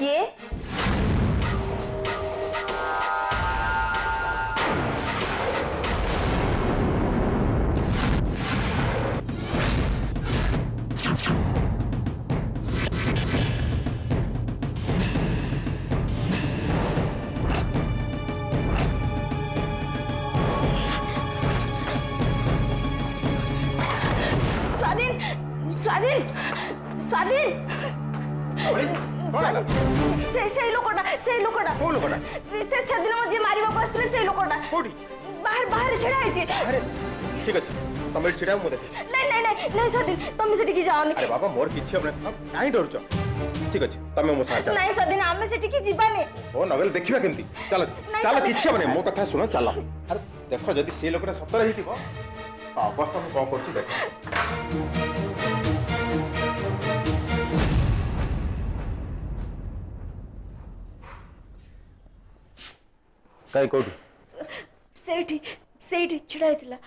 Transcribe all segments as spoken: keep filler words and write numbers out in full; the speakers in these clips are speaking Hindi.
किए? स्वाधीन स्वाधीन स्वाधीन से से लोकटा से लोकटा को लोकटा से से दिन मजे मारिबा बसले से लोकटा कोडी बाहर बाहर छड़ा है जी। अरे ठीक अछि तमे छिड़ा मु देखि नहीं नहीं नहीं नहीं स्वाधीन तुम सेठी की जाओ। अरे बाबा मोर किछि अपने काई डरछ ठीक अछि तमे मो साथ नहीं स्वाधीन आमे सेठी की जीवानी ओ नगल देखिबा केमती चल चल किछि अपने मो कथा सुनो चल। अरे देखो जदी से लोकटा सतर हितिबो अवस्था में कौन करती देख कई कोडी सेठी सेठी छिड़ा हितला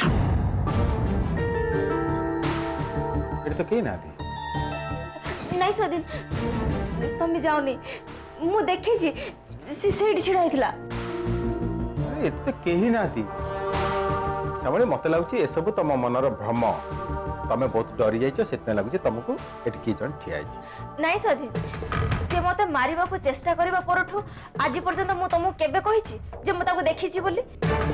एट तो कई ना दी नहीं स्वाधीन तुम जाओनी मु देखी छी से सेठी छिड़ा हितला अरे एट तो कई ना दी सबले मत लगुच ए सब तुम मनर भ्रम तमें बहुत डरी जाइछ से लगुच तुमको एट की जन ठिया नहीं स्वाधीन से मते मारिबा को चेष्टा करबा परठू आज पर्यंत मु तुमको केबे कहिछि जे मु ताको देखिछि बोली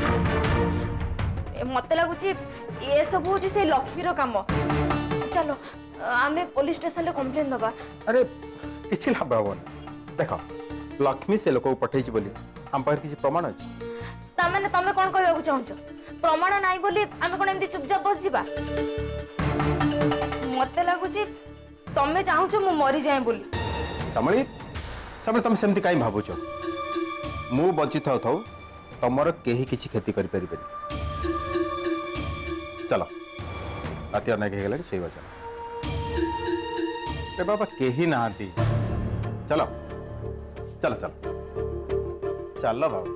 मते लगुच ए सब होछि से लक्ष्मीर काम। चलो आमे पुलिस स्टेशन रे कंप्लेन दबा। अरे किछि लाभ होबन देख लक्ष्मी से लोक पठैछि बोली हम पर किछि प्रमाण अछि ता माने तमे कोन कहबा चाहछ प्रमाण नाही बोली आमे कोन एमती चुपचाप बस जिबा मते लागुची तमे चाहछ मु मरि जाय बोली समळी समळे तमे सेमती काई भाबुछ मु बंचित थाउ थाउ तमर केही किछि खेती करि परिबे चलो राति अनेक हे गेला सेई बचा ए बाबा केही नाहती चलो चलो चलो चलो बाबा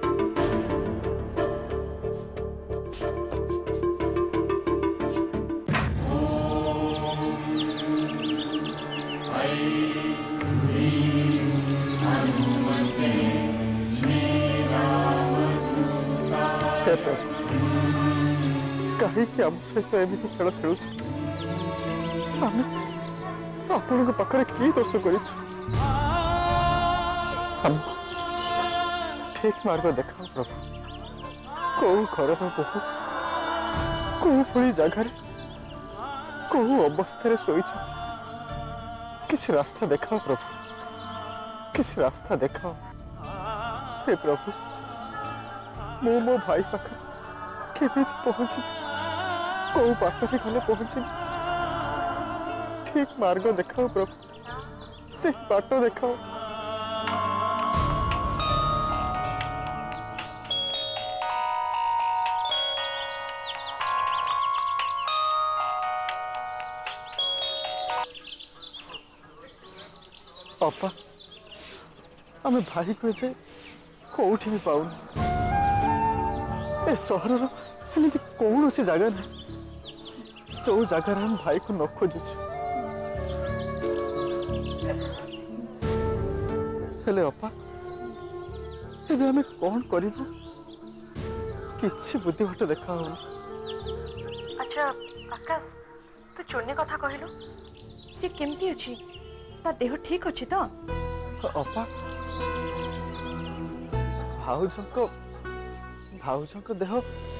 कहीं आम सहित एमती खेल खेलु आपण पाखे कि दोष कर ठीक मार्ग देखा प्रभु कौ घर बहु कौ भली जगार कौ अवस्था शोच किसी रास्ता देखा प्रभु किसी रास्ता देखा हे प्रभु मो मो भाई पाखे केमी पहुंची कौ बाटर गले पहुंची ठीक मार्ग देखाओ प्रभु से बाट देखाओ। अपा आम भाई को जे कौटी भी पाऊन ए सहर एमती कौन सी जगह ना जो जगार हम भाई को न खोजुछु हेले अपा एबे हमें कौन करिबा किछि बुद्धि बाट देखा हो। अच्छा आकाश तू चुन्नी कथा कहलु से केमती अछि ता देह ठीक अछि तो अपा भाउजको भाउजको देह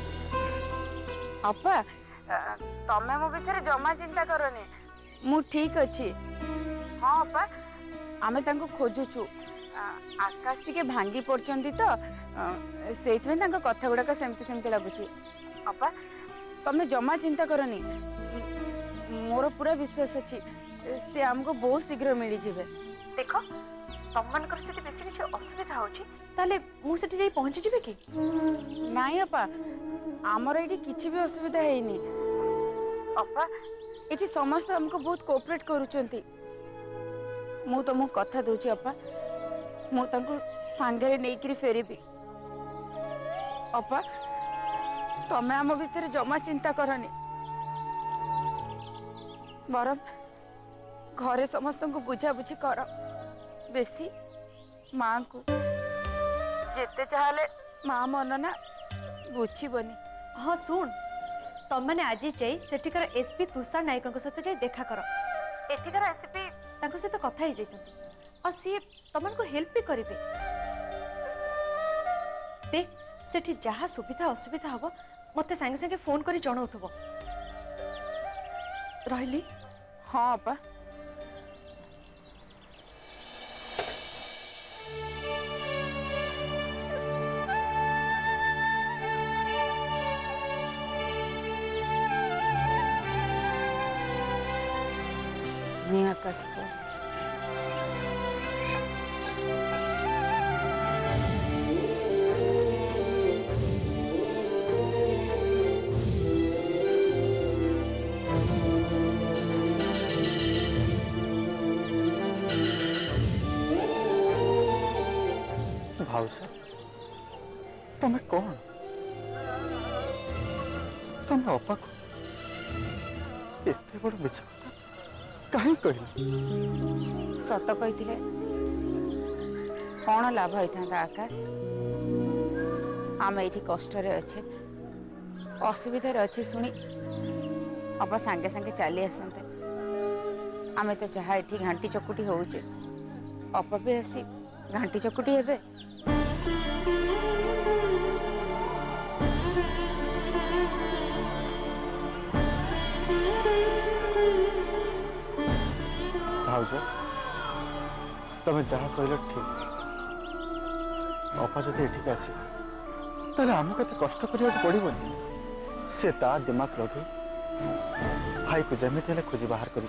अपा तमे मो विषय जमा चिंता करनी मु ठीक अच्छी। हाँ अपा आमे तांको खोजुचु आकाश टिके भांगी पड़चंदी तो सेइथमे तांको कथा गुडा का सेमती सेमती लागुची। अपा तमे जमा चिंता करनी मोर पूरा विश्वास अच्छी से हमको बहुत शीघ्र मिली जिवे। देखो तम मानकर से बेसी किछ असुविधा होची ताले मु सेठी जाई पहुंची जिवे की नाही अपा आमर एठी किछि भी असुविधा हेनी। अपा एठी समस्त हमको बहुत कोऑपरेट करूचंती मु तुमको कथा दूची अपा मु तांको सांगे नेकरी फेरीबी। अपा तमे आम विषय जमा चिंता करनी बरम घरे समस्त को बुझा बुझी कर बेसी माँ को जेते चाहले माँ मन ना बुझीबनी। हाँ शुण तुम मैंने आज जाई सेठिकार एसपी तुषार नायक सहित जाई देखा कर। एठिकार एसपी तांको सहित कथा ही जाइछंती और सी तुमन को हेल्प भी करिवे। देख सेठी जहाँ सुविधा असुविधा हबो मते संगे संगे फोन करी जणाउथबो। रहिली। हाँ अपा। नहीं आकाश को भाउज तमें कौन तमें अपा को एते बड़ मिछ कथा कहीं कहले? सत कही कौन लाभ होता आकाश? आम ये कष्ट अच्छे असुविधार अच्छे शुणी अपा सांगे सांगे चली आसते आम तो जहाँ ये घाटी चकुटी होचे अपा भी आसी घाटी चकुटी हेबे। भाउज तमें जहाँ कहल ठीक अपा जब एठिक आस आमको एत कष्ट करने पड़ोनी से ता दिमाग लगे भाई को जमी खोजी बाहर कर।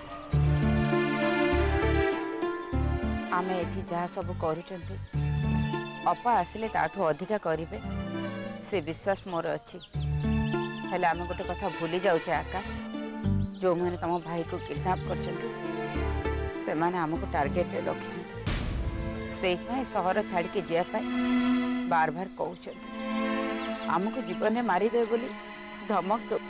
आम ये जहाँ सब करुँच अपा आसिले ताठू अधिका करेंगे से विश्वास मोर अच्छी। हेले आम गोटे कथा भूली जाऊे आकाश जो मैंने तुम भाई को किडनैप कर आमको टार्गेट रखी से सहर छाड़ के जावाई बार बार कहते आमको जीवन में मारिदे बोली धमक दौर।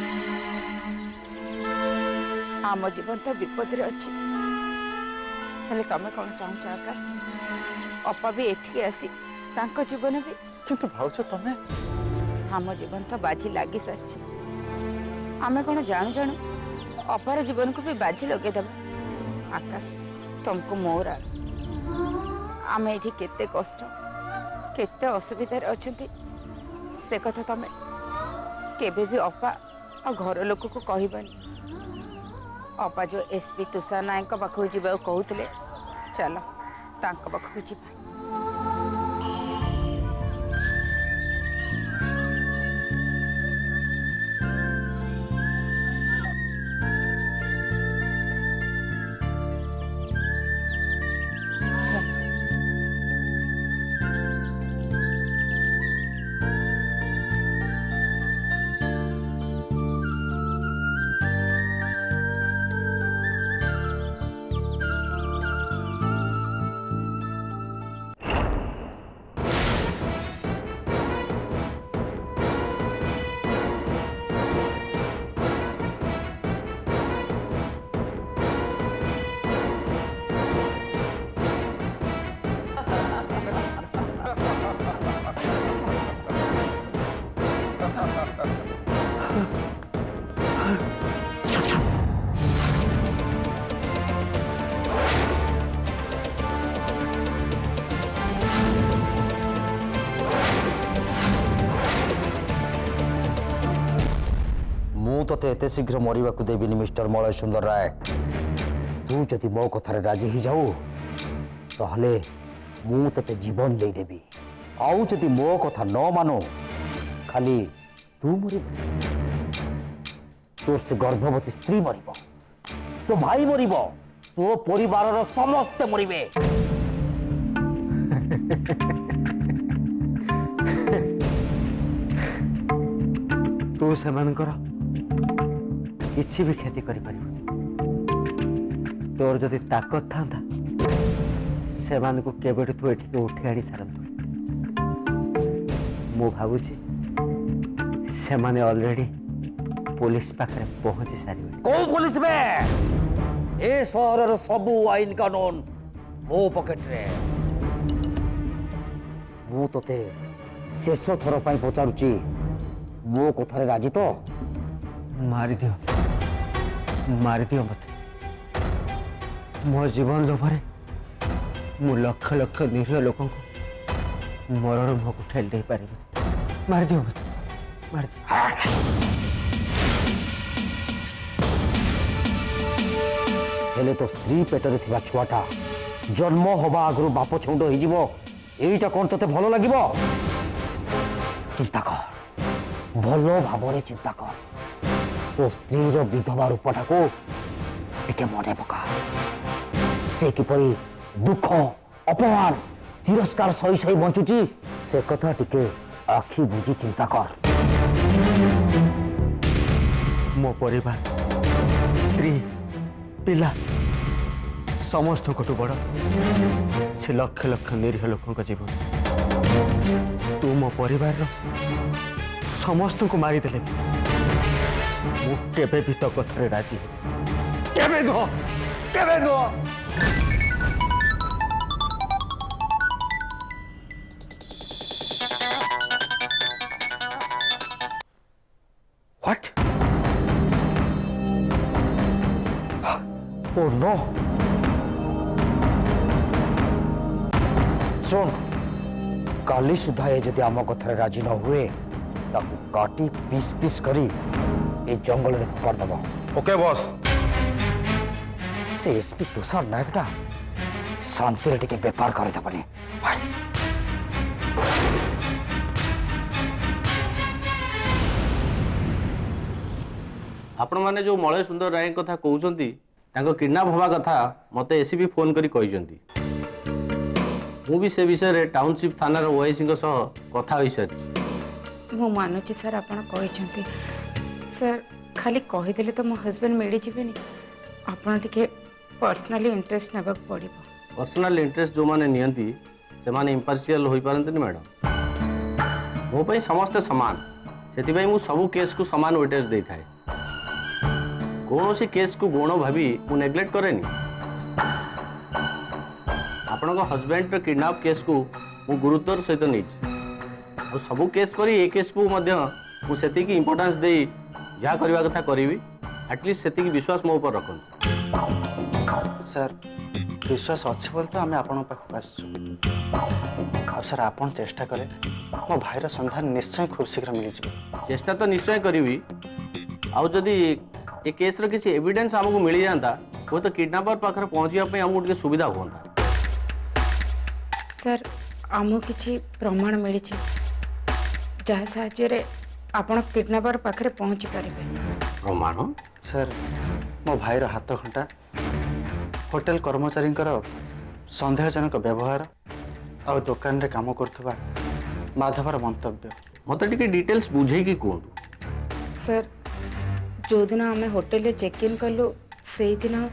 आम जीवन तो विपद रे अच्छी हेले तमे कौन चाहूच आकाश? अपा भी एठी आसी तांको जीवन भी किंतु भाउज तमे आम जीवन तो बाजी लगी सारी आमे कौन जानू जानू अपार जीवन को भी बाजी लगे दबा। आकाश तुमको मोर आम ये केते कष्ट केते असुविधार अच्छे से कथा तमें केबे भी अपा और घर लोक को कहबनी। अपा जो एसपी तुषार नायक पाखु जा कहते चलो तांको पाखु जीवा। ते एते शीघ्र मरवा को देविनी मिस्टर मलय सुंदर राय। तू जदि मो कथार राजी ही जाऊ ताहले मु ते जीवन दे देबी। आउ जदि मो कथा न मानो खाली तू मरिब, तोर से गर्भवती स्त्री मरिब, तो भाई मरिब, तो परिवार समस्त मरिबे। तू सेमानकर किसी भी क्षति कर तोर जदि ताकत था से केवट तू एठिक उठे आनी सारतु। मु भावुची से माने ऑलरेडी पुलिस पाखरे पहुंची सारी। को पुलिस में ए शहर सबू आईन कानून मो पॉकेट रे मु तोते शेष थर पाई पचारुची मो कथारे राजी तो मारी दियो मारी दियो मत मो जीवन लोभरे मु लक्ष लक्ष निरीह लोक मरण मुख ठेल दे पारि मारी दियो मत मारी दियो हेले तो स्त्री पेटरे थिबा छुआटा जन्म हवा आगु बाप छौंड हो जीवो एटा कोन तते भलो लागिबो चिंता कर भलो भाबरे चिंता कर तो स्त्री रो विधवा रूपटा को टिके मने पका से किपरि दुख अपमान तिरस्कार सही सही बंचुची से कथा टिके आखि बुझी चिंता कर मो परिवार स्त्री पिला समस्त कटु बड़ से लक्ष लक्ष निरीह लोक जीवन तू मो परिवार समस्त को मारिदेले मु केबे भी तो कथारे राजी केबे नुह केबे नुह What? Oh no! सुन काली सुधा ये जदि आम कथारे राजी न हुए ताकू काटी पीस पीस करी ए जंगल रे फोपाड़ दबो ओके बॉस से एसपी तुषार नायकटा शांति रे टिके व्यापार करे दबनी आपण माने जो मलय सुंदर राय कथा कहउचंती तांको किडनैप हवा कथा मते एसीपी फोन करी कहिसंती मु भी से विषय रे टाउनशिप थाना रो ओआईसी को सह कथा होई सर मु मानुची सर आपण कहिसंती सर खाली कहि देले तो मो हस्बैंड मिली जिबेनी आपण टिके पर्सनली इंटरेस्ट नेबक पड़िबो पर्सनल इंटरेस्ट जो माने नियंती से माने इंपार्शियल होई पारंतनी मैडम मो पई समस्त समान सेति पई मु सब केस को समान वेटेज देई थाए कौन सी केस को गौण भाभी मु नेग्लेक्ट करेनी आपण हस्बैंड किडनैप केस को मु गुरुत्वर सहित नहीं सब केस परी ए केस को मध्य मु सेति की इंपोर्टेंस दे जहाँ करवा कथा करी एटलिस्ट सेति की विश्वास मो ऊपर रखन सर विश्वास अच्छे बोल तो आम आपण पाखक आसु सर आपन चेष्टा करे मो भाईर संधान निश्चय खूब शीघ्र मिल जाए चेष्टा तो निश्चय करी आउ जदि ए केस रो किसी एविडेंस हमको मिल जाता वो तो किडनैपर पाखरे पहुंचवा हमको टिके सुविधा होता सर आमो किछि प्रमाण मिली जहाँ साहाय्य आपण किडनैपर पाखरे पहुंची पारिबे प्रमाण सर मो भाईर हाथ घंटा होटेल कर्मचारी सन्देहजनक व्यवहार आ दुकान रे काम करथबा माधवर मंतव्य मत टिके डिटेल्स बुझे कि कहतु सर जो दिन आम होटेल चेक इन कलु से दिन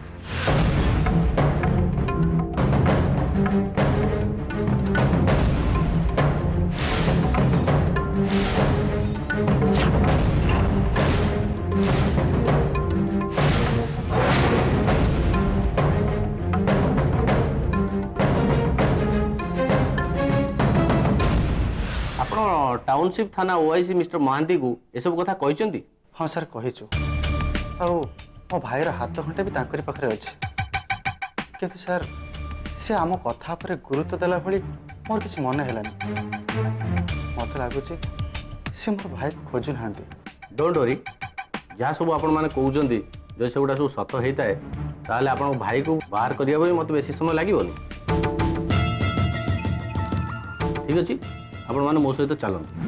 टाउनशिप थाना ओआईसी मिस्टर महांती को ये सब कथा कहचंती हाँ सर कहीचु आउ मो भाईर हाथ घंटे भी तांकरी पाखरे अछि किंतु सर से आम कथा पर गुरुत्व देला भली मोर किछि मन हेलानी मते लागुछि से मोर भाई खोजु नांती डोंट वरी जहाँ सब आपण माने कहउचंती जो सेगुडा सब सत हेताए ताले आपण भाई को बाहर करिया बई मते बेसी समय लागिबोनी ठीक अछि आपण माने मो सहित चलंतु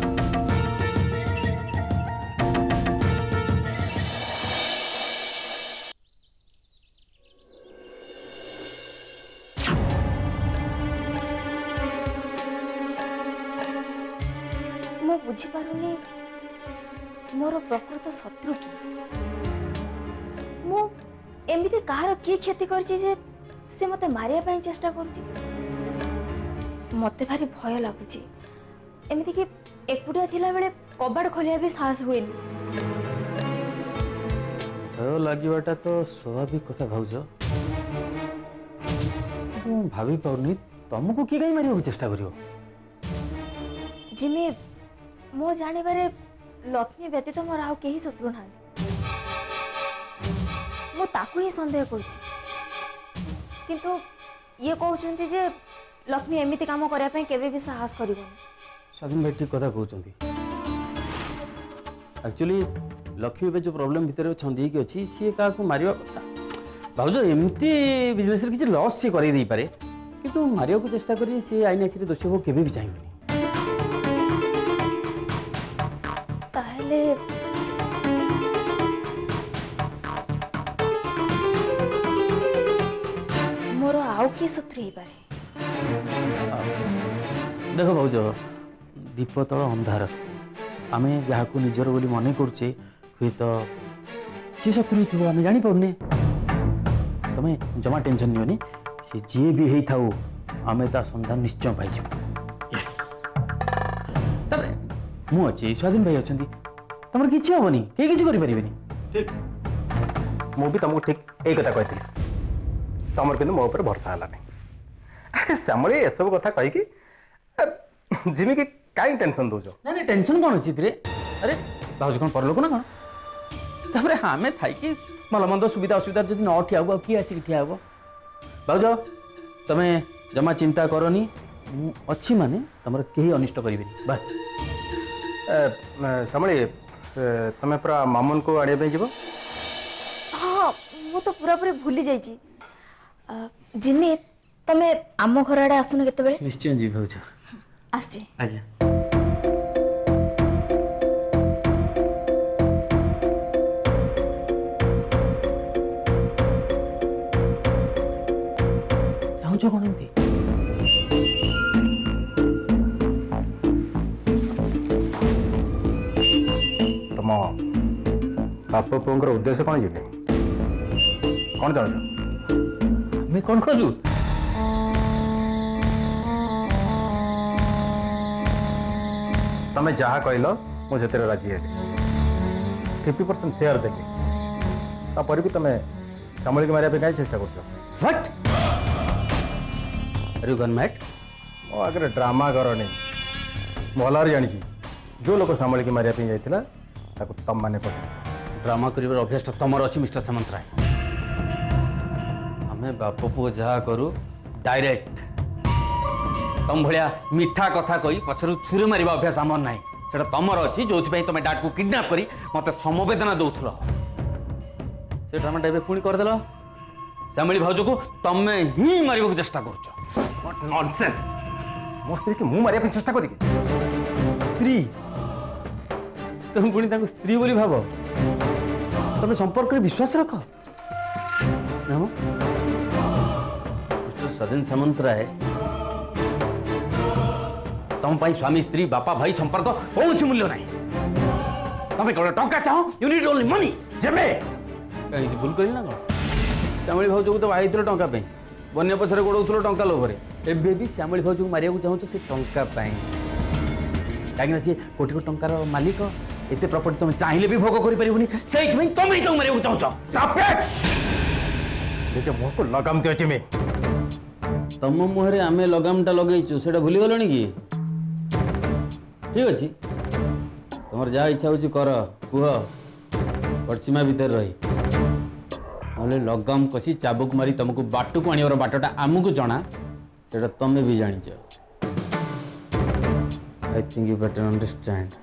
मो बुझी पारुनी मोर प्रकृत शत्रु की मो एमिति कहार की क्षति करछि जे से मते मारिया पई चेष्टा करछि मते भारी भय लागुछि एमिति कि एकुटिया थिला बेले कबाड़ खोलिया भी साहस हुएनी भय लागिबाटा तो स्वाभाविक कथा भाउज ମୁଁ ଭାବି ପାରୁନି ତମକୁ କିଏ କାହିଁ ମାରିବାକୁ ଚେଷ୍ଟା କରିବ? जिमी मो जानिबारे लक्ष्मी व्यतीत मोर आउ केही शत्रु ना मो ताकू ही संदेह करूची किंतु ये कहउचंती जे लक्ष्मी एमिति काम करिया पई केबे भी साहस करिवनी। स्वाधीन भाई ठीक कथा कहउचंती। एक्चुअली लक्ष्मी पे जो प्रॉब्लम भितर छंदी की अछि सी का को मारिया कथा भाउज एमती बिजनेस रे किछि लॉस से करै दै पारे किंतु मारिया को चेष्टा करी से आईन आखिर दोषी हो केबे भी चाहिबनी। ताहले मोर आउ के शत्रु हे पारे? देखो भाउज दीप तल अंधार आमे जहाँ को निजर बोली मन करुचे हुए तो सी शत्रु थी आम जानी पारे तमें जमा टेंशन नियोनी सी जी भी है था आमे ता संधान निश्चय पाई यस तबे मु अच्छी स्वाधीन भाई अच्छा तुम किसी हेनी कहीं किसी करें ठीक मु भी तुमको ठीक यही कथा कहती तुम कि मो भरसा है नहीं श्यामली ये सब कथा कहीकि जिमी कि कहीं टेंशन दौच ना ना टेंशन कौन अच्छी अरे भाज कौन परलोक ना कौन तापर आम थी भल मंद सुविधा असुविधा जब न ठिया हब किए आसिक ठिया हब भाज तुम जमा चिंता करनी मु अच्छी माने तुम कहीं अनिष्ट करें बस। श्यामली तुम पूरा मामून को आने जीव? हाँ मु तो पूरा पूरी भूली जाइची। जिमी तमे आम घर आड़े आसुन केते निश्चय जी भाज आसची आज्ञा चाहूँ कौन एमती तुम बाप पुओंकर उद्देश्य कौन जी कौन चाहूँ मैं कौन करू तुम्हें जहाँ कहल मुझे राजी है फिफ्टी परसेंट सेयार देली तापर भी तुम श्यामली को मारे कहीं चेष्टा कर what are you gun mate? मो आगे ड्रामा करनी भल जानी जो लोग श्यामली की मारे जाता तुम मैंने पढ़ ड्रामा कर अभ्यास तुम अच्छी मिस्टर सामंतराय आम बाप पुओ जहाँ करू डायरेक्ट तुम भाया मीठा कथा कही पछर छुरी मार अभ्यास आमर ना से तुमर अच्छी जो तुम डाट को किडनाप कर मत समवेदना दौल से ड्रामाटा ए पुणी करदेल श्यामली भाज को तुम ही मार चेष्टा कर मो स्त्री की मुझे मारे चेष्टा करी स्त्री तुम पुणी स्त्री बोली भाव तुम संपर्क विश्वास रख मिस्टर स्वाधीन सामंतराय तुम स्वामी स्त्री बापा भाई संपर्क कौन मूल्य ना तुम कौन टंका चाहो यू नीड ओनली मनी जेबे कहीं भूल कर ना कौन श्यामली भाज को तो बाहर टंका बन्या पछरे गोड़ौल टंका लोभरे एबे भी श्यामली भाज को मारिया चाहूँ से टंका कहीं सी कोटी को टंकार मालिक एत प्रॉपर्टी तुम चाहिए भी भोग कर तुम ही मारिया चाहूँ मुह को लगाम दियो मैं तुम मुहरे आम लगामटा लगेचु से भूली गलनी कि ठीक अच्छे तुम जहाँ इच्छा हो कर कुह पश्चिमा भितर रही ना लगाम कसी चाबुक मारी तुमको बाटू को आने बाटटा आमको जना से तुम्हें भी जान I think you better understand